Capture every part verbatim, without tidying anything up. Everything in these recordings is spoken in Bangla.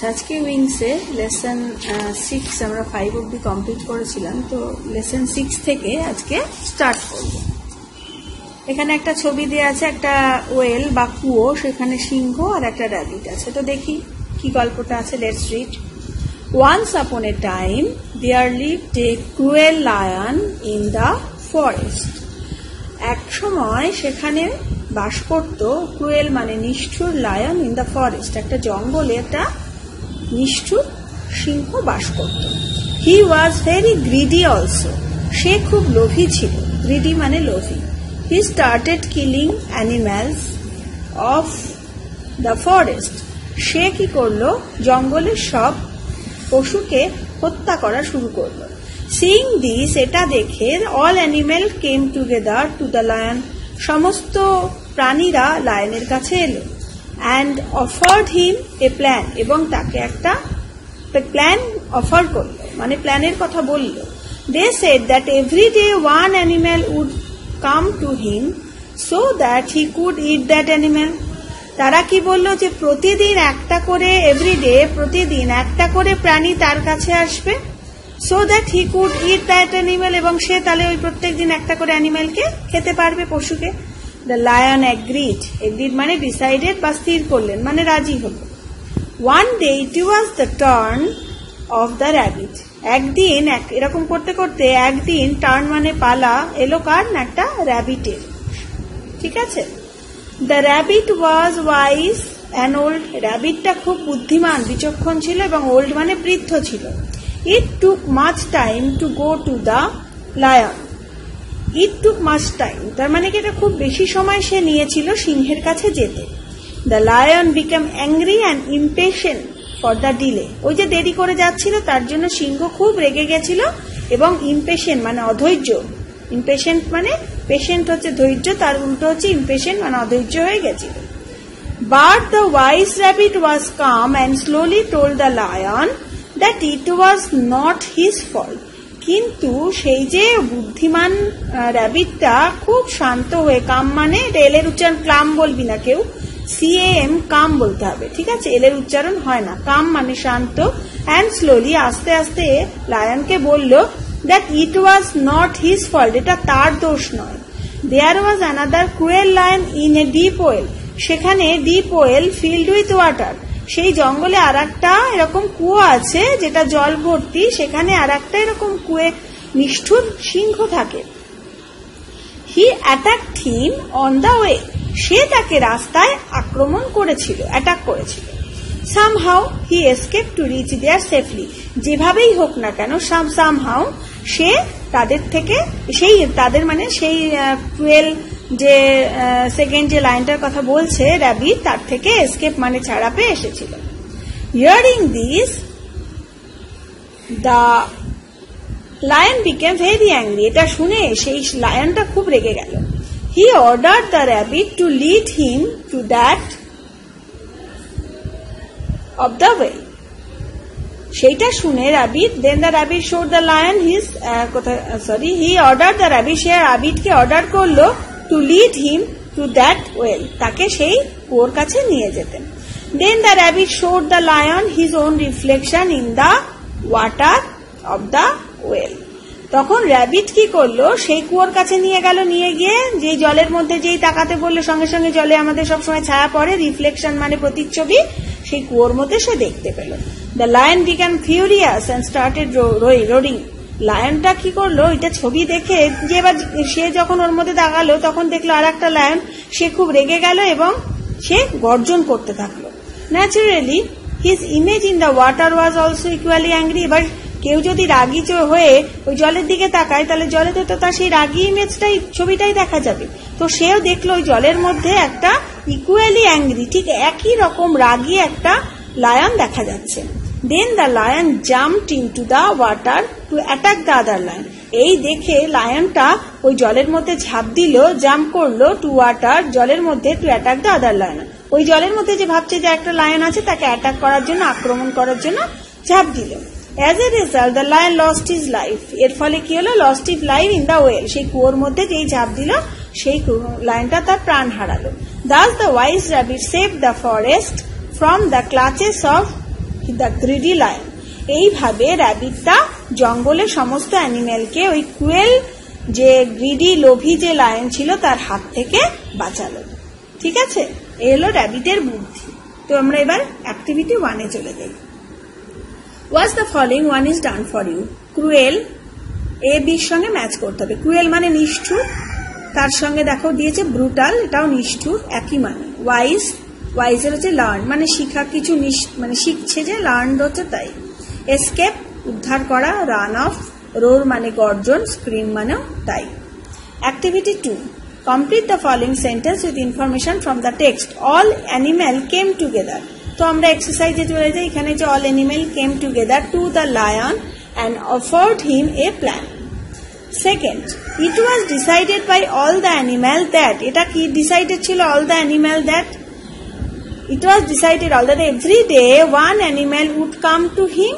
আচ্ছা, আজকে উইংসে লেসন সিক্স আমরা ফাইভ অব্দি কমপ্লিট করেছিলাম, তো লেসন সিক্স থেকে আজকে স্টার্ট করব। এখানে একটা ছবি দেওয়া আছে, একটা ওয়েল বা কুয়ো, সেখানে সিংহ আর একটা র্যাবিট আছে। তো দেখি কি গল্পটা আছে। Let's read. Once upon a time there lived a cruel lion in the forest. এক সময় সেখানে বাস করত, ক্রুয়েল মানে নিষ্ঠুর, লায়ন ইন দ্য ফরেস্ট একটা জঙ্গলে একটা নিষ্ঠুর সিংহ বাস করত। He was very greedy also, সে খুব লোভী ছিল। গ্রিডি মানে লোভী। He started killing animals of the forest. সে কি করলো, জঙ্গলের সব পশুকে হত্যা করা শুরু করলো। সিইং দিস, এটা দেখে all animal came together to the lion, সমস্ত প্রাণীরা লায়নের কাছে এলো। And offered him a plan, এবং তাকে একটা প্ল্যান অফার করলো, মানে প্ল্যানের কথা বলল। They said that every day one animal would come to him so that he could eat that animal. তারা কি বলল যে প্রতিদিন একটা করে, এভরিডে প্রতিদিন একটা করে প্রাণী তার কাছে আসবে, so that he could eat that animal, এবং সে তাহলে ওই প্রত্যেক দিন একটা করে অ্যানিম্যালকে খেতে পারবে, পশুকে। দ্য লায়ন অ্যাগ্রিড, এগ্রিড মানে ডিসাইডেড বা স্থির করলেন, মানে রাজি হল। One day it was the turn of the rabbit. একদিন এরকম করতে করতে একদিন, টার্ন মানে পালা, এলো কার না, একটা র্যাবিটের। ঠিক আছে। The rabbit was wise and old, র্যাবিটটা খুব বুদ্ধিমান, বিচক্ষণ ছিল, এবং ওল্ড মানে বৃদ্ধ ছিল। It took much time to go to the lion. It took much time তার মানে কি এটা খুব বেশি সময় সে নিয়েছিল সিংহের কাছে যেতে। The lion became angry and impatient for the delay. ওই যে দেরি করে যাচ্ছিল তার জন্য সিংহ খুব রেগে গেছিল, এবং ইমপেশেন্ট মানে অধৈর্য। ইমপেশেন্ট মানে, পেশেন্ট হচ্ছে ধৈর্য, তার উল্টো হচ্ছে ইমপেশেন্ট মানে অধৈর্য হয়ে গেছিল। But the wise rabbit was calm and slowly told the lion that it was not his fault. কিন্তু সেই যে বুদ্ধিমান র্যাবিটটা খুব শান্ত হয়ে, কাম মানে এলের উচ্চারণ ক্লাম বলবি না কেউ, সি এম কাম বলতে হবে, ঠিক আছে, এলের উচ্চারণ হয় না। কাম মানে শান্ত। অ্যান্ড স্লোলি আস্তে আস্তে লায়নকে বলল that it was not his fault, এটা তার দোষ নয়। There was another cruel lion in a deep well, সেখানে deep well filled with water, সেই জঙ্গলে আর একটা এরকম কুয়ো আছে যেটা জল ভর্তি, সেখানে আর একটা এরকম কুয়ে নিষ্ঠুর সিংহ থাকে। He attacked him on the way, সে তাকে রাস্তায় আক্রমণ করেছিল, অ্যাটাক করেছিল। Somehow he escape to reach there safely, যেভাবেই হোক না কেন, সাম সামহাউ সে তাদের থেকে, সেই তাদের মানে সেই টুয়েল যে সেকেন্ড যে লাইনটার কথা বলছে র্যাবিট, তার থেকে এসকেপ মানে ছাড়া পেয়ে এসেছিল। Hearing this the lion became very angry, এটা শুনে সেই লায়নটা খুব রেগে গেল। He ordered the rabbit to lead him to that of the way. সেইটা শুনে rabbit, then the rabbit showed the lion his, কোথায় sorry he order the rabbit, সে র্যাবিটকে অর্ডার করলো to lead him to that well, তাকে সেই কুয়োর কাছে নিয়ে যেতেন। Then the rabbit showed the lion his on reflection in the water of the well. তখন র্যাবিট কি করলো, সেই কুয়োর কাছে নিয়ে গেল, নিয়ে গিয়ে যে জলের মধ্যে যেই তাকাতে বললো, সঙ্গে সঙ্গে জলে আমাদের সবসময় ছায়া পড়ে, রিফ্লেকশন মানে প্রতিচ্ছবি, সেই কুয়োর মধ্যে সে দেখতে পেল। The lion became furious and started roaring. লায়নটা কি করলো, এটা ছবি দেখে যে এবার সে যখন ওর মধ্যে দাগালো, তখন দেখলো আর একটা লায়ন, সে খুব রেগে গেল এবং সে গর্জন করতে থাকলো। Naturally his image in the water was also equally angry. এবার কেউ যদি রাগি হয়ে ওই জলের দিকে তাকায়, তাহলে জলে তো তার সেই রাগি ইমেজটাই, ছবিটাই দেখা যাবে। তো সেও দেখলো ওই জলের মধ্যে একটা ইকুয়ালি অ্যাংরি, ঠিক একই রকম রাগি একটা লায়ন দেখা যাচ্ছে। Then the lion jumped into the water to attack the other lion. এই দেখে লায়নটা ওই জলের মধ্যে ঝাঁপ দিল, জাম্প করলো টু ওয়াটার, জলের মধ্যে, to attack the other lion. ওই জলের মধ্যে যে ভাবছে যে একটা লায়ন আছে, তাকে অ্যাটাক করার জন্য, আক্রমণ করার জন্য ঝাঁপ দিল। As a result the lion lost his life, এর ফলে কি হলো, lost his life in the well, সেই কুয়োর মধ্যে যেই ঝাঁপ দিল সেই লায়নটা তার প্রাণ হারালো। Thus the wise rabbit saved the forest from the clutches of the greedy lion. এইভাবে র্যাবিটটা জঙ্গলের সমস্ত অ্যানিমেলকে ওই ক্রুয়েল যে গ্রিডি লোভী যে লায়ন ছিল তার হাত থেকে বাঁচালো। ঠিক আছে, এই হলো র্যাবিটের বুদ্ধি। তো আমরা এবার অ্যাক্টিভিটি ওয়ানে চলে যাই। Was the following one is done for you. Cruel A বির সঙ্গে ম্যাচ করতে হবে। ক্রুয়েল মানে নিষ্ঠুর, তার সঙ্গে দেখো দিয়েছে ব্রুটাল, এটাও নিষ্ঠুর, একই মানে। ওয়াইজ, ওয়াইজের হচ্ছে লার্ন মানে শিখা, কিছু মানে শিখছে যে, লার্ন হচ্ছে তাই। এসকেপ উদ্ধার করা, রান অফ, রোর মানে গর্জন, স্ক্রিম মানেও তাই। Activity two, complete the following sentence with information from the text. All animal came together. তো আমরা এক্সারসাইজে চলে যাই। এখানে যে all animal came together to the lion and offered him a plan. Second, it was decided by all the animal that, এটা কি decided ছিল all the animal that? It was decided all that every day one animal would come to him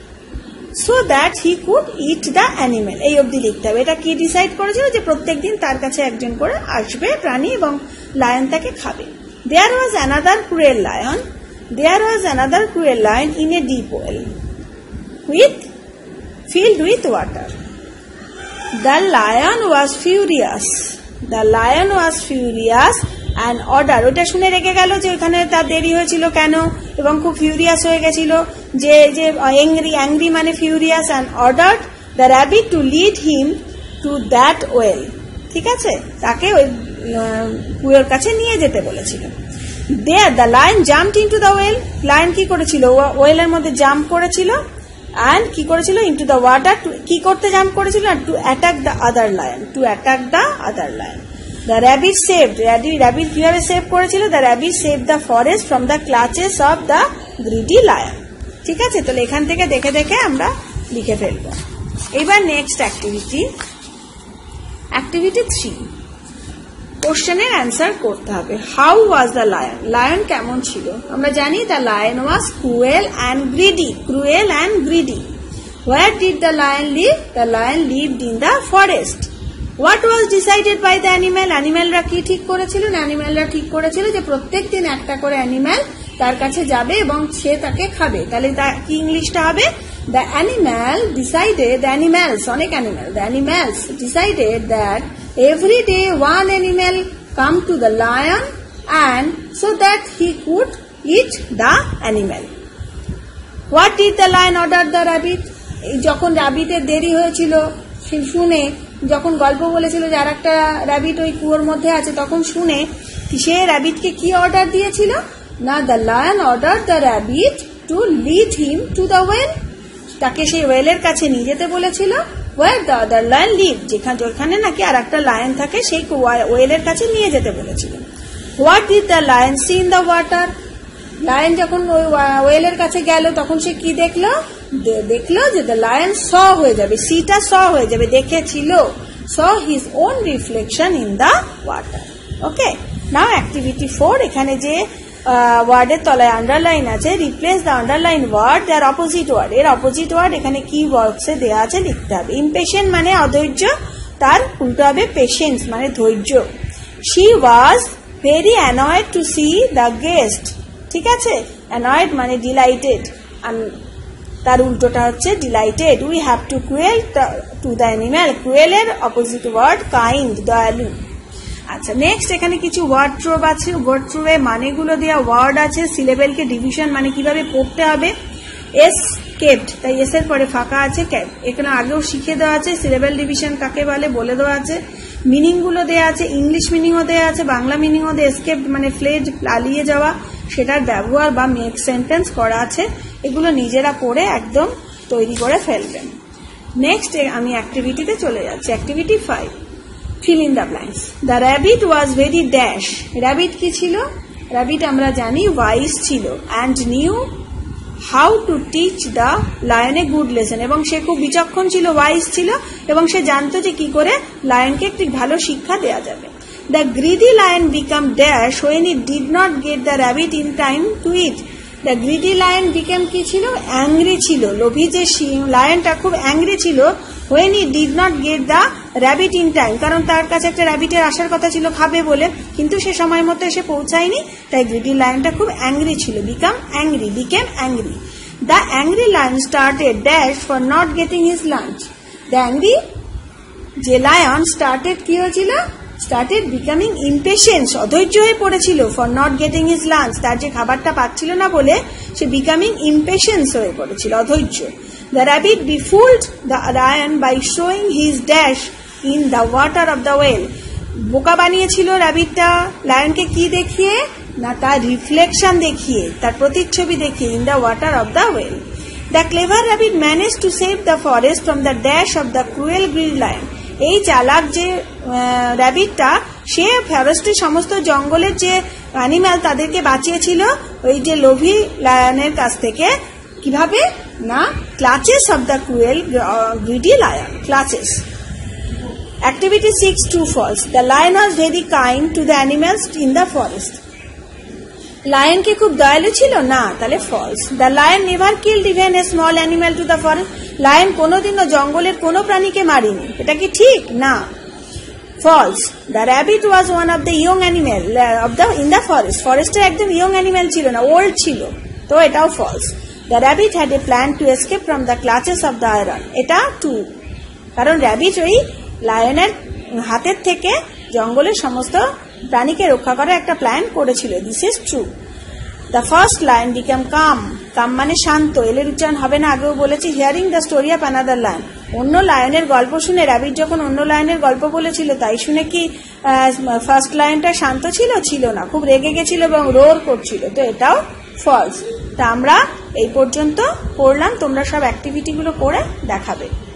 so that he could eat the animal. এই অবধি লিখতে হবে। এটা কি ডিসাইড করেছিল যে প্রত্যেকদিন তার কাছে একজন করে আসবে প্রাণী এবং লায়ন তাকে খাবে। There was another cruel lion. There was another cruel lion in a deep well with filled with water. The lion was furious. The lion was furious and ordered. ওটা শুনে রেগে গেল যে ওখানে তার দেরি হয়েছিল কেন, এবং খুব ফিউরিয়াস হয়ে গেছিল যে যে অ্যাংরি, অ্যাংরি মানে furious, and ordered the rabbit to lead him to that well. ঠিক আছে, তাকে ওই কুয়োর কাছে নিয়ে যেতে বলেছিল। There the lion jumped into the well. Lion কি করেছিল, ওয়েলের মধ্যে জাম্প করেছিল, and কি করেছিল, into the water, কি করতে জাম্প করেছিল, to attack the other lion, to attack the other lion. The rabbit saved, rabbit কিভাবে সেভ করেছিল, the rabbit saved the forest from the clutches of the greedy lion. ঠিক আছে, তাহলে এখান থেকে দেখে দেখে আমরা লিখে ফেলবো। এবার নেক্সট অ্যাক্টিভিটি, অ্যাক্টিভিটি থ্রি, কোশ্চেনের অ্যান্সার করতে হবে। How was the lion, lion কেমন ছিল? আমরা জানি the lion was cruel and greedy, cruel and greedy. Where did the lion live? The lion lived in the forest. What was decided by the animal, অ্যানিম্যালরা কি ঠিক করেছিল? অ্যানিম্যালরা ঠিক করেছিল যে প্রত্যেক দিন একটা করে অ্যানিম্যাল তার কাছে যাবে এবং সে তাকে খাবে। তাহলে কি ইংলিশটা হবে? The animal decided, the animals, অনেক animal, the animals decided that every day one animal come to the lion and so that he could eat the animal. What did the lion order the rabbit? যখন রাবিটের দেরি হয়েছিল সে শুনে, যখন গল্প বলেছিল যে আর একটা রাবিট ওই কুয়োর মধ্যে আছে, তখন শুনে সে রাবিটকে কি অর্ডার দিয়েছিল না, the lion ordered the rabbit to lead him to the well. তাকে সেই ওয়েলের কাছে নিয়ে যেতে বলেছিল। where the other lion lived, যেখানে যেখানে নাকি আর একটা লায়ন থাকে সেই ওয়েলের কাছে নিয়ে যেতে বলেছিল। what did the lion see in the water? Lion যখন ওই ওয়েলের কাছে গেল তখন সে কি দেখলো? দেখলো যে the lion saw হয়ে যাবে, সিটা saw হয়ে যাবে, দেখেছিল, saw his own reflection in the water. Okay, now activity four, এখানে যে ওয়ার্ডের তলায় আন্ডারলাইন আছে, replace the underline word their opposite word. এর অপোজিট ওয়ার্ড এখানে কি বক্সে দেওয়া আছে লিখতে হবে। ইমপেশেন্ট মানে অধৈর্য, তার উল্টো হবে পেশেন্স মানে ধৈর্য। She was very annoyed to see the guest. ঠিক আছে, অ্যানয়েড মানে ডিলাইটেড, তার উল্টোটা হচ্ছে delighted. We have to cruel to the animal, ক্রুয়েলের অপোজিট ওয়ার্ড কাইন্ড, দয়ালু। আচ্ছা, নেক্সট এখানে কিছু ওয়ার্ড ট্রোভ আছে, ওয়ার্ড ট্রোভে মানেগুলো দেওয়া ওয়ার্ড আছে, সিলেবেলকে ডিভিশন মানে কিভাবে পড়তে হবে। এস কেপ্ট, তাই এস এর পরে ফাঁকা আছে, এখানে আগেও শিখে দেওয়া আছে সিলেবেল ডিভিশন কাকে বলে বলে দেওয়া আছে। মিনিং গুলো দেওয়া আছে, ইংলিশ মিনিংও দেওয়া আছে, বাংলা মিনিংও দেওয়া। এসকেপ্ট মানে ফ্লেড, পালিয়ে যাওয়া, সেটার ব্যবহার বা মেক সেন্টেন্স করা আছে। এগুলো নিজেরা পড়ে একদম তৈরি করে ফেলবেন। নেক্সট আমি অ্যাক্টিভিটিতে চলে যাচ্ছি, activity five, fill in the blanks. The rabbit was very dash. Rabbit কি ছিল? rabbit আমরা জানি wise ছিল and knew how to teach the lion a good lesson. এবং সে খুব বিচক্ষণ ছিল, wise ছিল এবং সে জানতো যে কি করে লায়নকে একটি ভালো শিক্ষা দেওয়া যাবে। The greedy lion became dash when it did not get the rabbit in time to eat. The greedy lion became কি ছিল? angry ছিল, লোভী যে লায়নটা খুব অ্যাংরি ছিল when he did not get the rabbit in time, কারণ তার কাছে একটা র্যাবিটের আসার কথা ছিল খাবে বলে, কিন্তু সে সময় মতো এসে পৌঁছায়নি, তাই গ্রিডি লায়নটা খুব অ্যাংরি ছিল। become angry, became angry. The angry lion started dash for not getting his lunch. The angry যে lion started কি হয়েছিল, started becoming impatient, অধৈর্য হয়ে পড়েছিল, for not getting his lunch, তার যে খাবারটা পাচ্ছিল না বলে সে becoming impatient হয়ে পড়েছিল, অধৈর্য. The rabbit befooled the lion by showing his dash in the water of the well. বোকা বানিয়েছিল র্যাবিটটা লায়নকে কি দেখিয়ে না, তার রিফ্লেকশন দেখিয়ে, তার প্রতিচ্ছবি দেখিয়ে, in the water of the well. The clever rabbit managed to save the forest from the dash of the cruel greedy lion. এই চালাক যে র্যাবিটটা সে ফরেস্টের সমস্ত জঙ্গলের যে অ্যানিম্যাল তাদেরকে বাঁচিয়েছিল ওই যে লোভী লায়নের কাছ থেকে. কিভাবে না, clutches of the cruel greedy lion, clutches. Activity six, true false. The lion was very kind to the animals in the forest. Lion কে খুব দয়ালু ছিল না, তাহলে false. The lion never killed even a small animal to the forest. Lion কোনোদিনও জঙ্গলের কোনো প্রাণীকে মারেনি, এটা কি ঠিক না, false. The rabbit was one of the young animal of the in the forest. ফরেস্টের একদম young animal ছিল না, old ছিল, তো এটাও false. The rabbit had a plan to escape from the clutches of the lion. এটা true, কারণ র্যাবিট ওই লায়নের হাতের থেকে জঙ্গলের সমস্ত প্রাণীকে রক্ষা করার একটা প্ল্যান করেছিল. This is true. The first lion became calm. Calm মানে শান্ত, এলের উচ্চারণ হবে না, আগেও বলেছি. Hearing the story of another lion. অন্য লায়নের গল্প শুনে র্যাবিট যখন অন্য লায়নের গল্প বলেছিল তাই শুনে কি ফার্স্ট লায়নটা শান্ত ছিল? ছিল না, খুব রেগে গেছিল এবং রোর করছিল, তো এটাও ফলস. তা আমরা এই পর্যন্ত পড়লাম, তোমরা সব অ্যাক্টিভিটিগুলো করে দেখাবে.